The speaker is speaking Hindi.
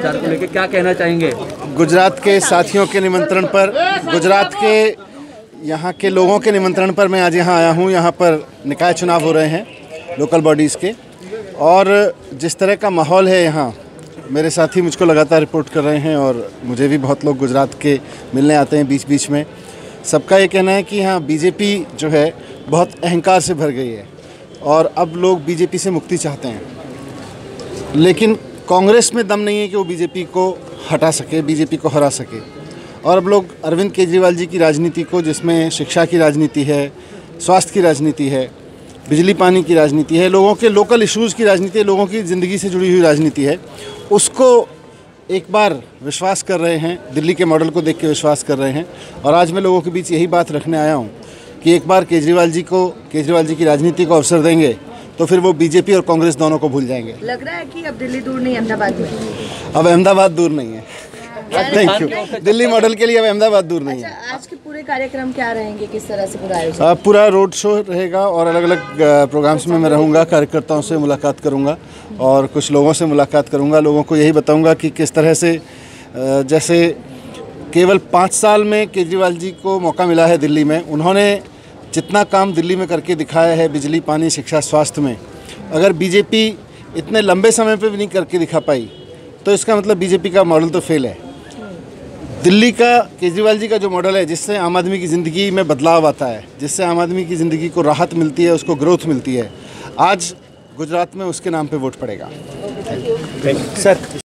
प्रचार को लेकर क्या कहना चाहेंगे? गुजरात के साथियों के निमंत्रण पर, गुजरात के यहाँ के लोगों के निमंत्रण पर मैं आज यहाँ आया हूँ। यहाँ पर निकाय चुनाव हो रहे हैं लोकल बॉडीज़ के, और जिस तरह का माहौल है यहाँ, मेरे साथी मुझको लगातार रिपोर्ट कर रहे हैं और मुझे भी बहुत लोग गुजरात के मिलने आते हैं बीच बीच में। सबका ये कहना है कि यहाँ बीजेपी जो है बहुत अहंकार से भर गई है और अब लोग बीजेपी से मुक्ति चाहते हैं, लेकिन कांग्रेस में दम नहीं है कि वो बीजेपी को हटा सके, बीजेपी को हरा सके। और अब लोग अरविंद केजरीवाल जी की राजनीति को, जिसमें शिक्षा की राजनीति है, स्वास्थ्य की राजनीति है, बिजली पानी की राजनीति है, लोगों के लोकल इश्यूज़ की राजनीति है, लोगों की ज़िंदगी से जुड़ी हुई राजनीति है, उसको एक बार विश्वास कर रहे हैं, दिल्ली के मॉडल को देख के विश्वास कर रहे हैं। और आज मैं लोगों के बीच यही बात रखने आया हूँ कि एक बार केजरीवाल जी की राजनीति को अवसर देंगे तो फिर वो बीजेपी और कांग्रेस दोनों को भूल जाएंगे। लग रहा है कि अब दिल्ली दूर नहीं, अहमदाबाद में। अब अहमदाबाद दूर नहीं है। Thank you. दिल्ली मॉडल के लिए अब अहमदाबाद दूर नहीं है। आज के पूरे कार्यक्रम क्या रहेंगे, किस तरह से पूरा आयोजन? पूरा रोड शो रहेगा और अलग अलग प्रोग्राम्स में मैं रहूँगा, कार्यकर्ताओं से मुलाकात करूँगा और कुछ लोगों से मुलाकात करूँगा। लोगों को यही बताऊँगा कि किस तरह से, जैसे केवल 5 साल में केजरीवाल जी को मौका मिला है दिल्ली में, उन्होंने जितना काम दिल्ली में करके दिखाया है बिजली, पानी, शिक्षा, स्वास्थ्य में, अगर बीजेपी इतने लंबे समय पे भी नहीं करके दिखा पाई तो इसका मतलब बीजेपी का मॉडल तो फेल है। दिल्ली का केजरीवाल जी का जो मॉडल है, जिससे आम आदमी की ज़िंदगी में बदलाव आता है, जिससे आम आदमी की ज़िंदगी को राहत मिलती है, उसको ग्रोथ मिलती है, आज गुजरात में उसके नाम पे वोट पड़ेगा। सर